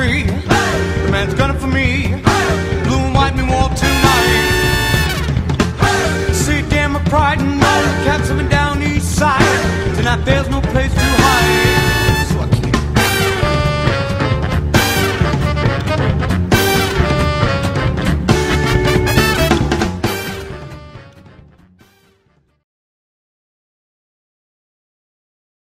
free. The man's gunning for me. Blue and white me walk tonight. See, damn my pride and all the cats coming down east side. Tonight there's no place to